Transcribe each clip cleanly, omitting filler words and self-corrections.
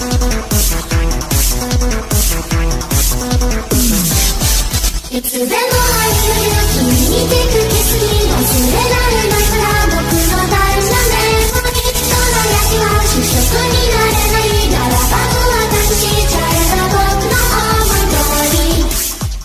いつでも愛する君にテクキスに忘れられないから僕の大事なメモにそのやつは主食になれないならば私しちゃえば僕の思い通り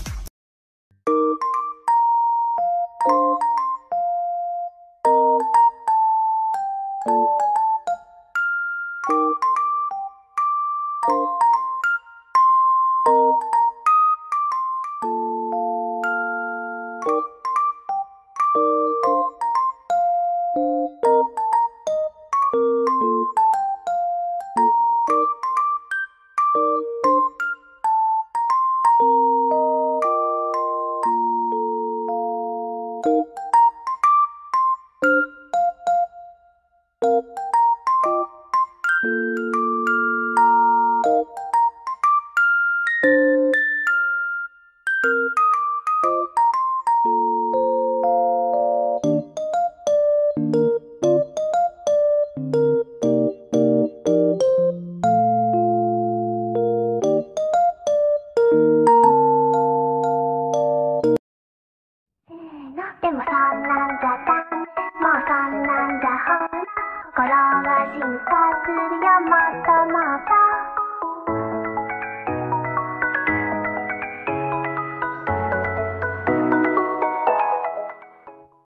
でもそんなんじゃダメもうそんなんじゃほら心は進化するよもっと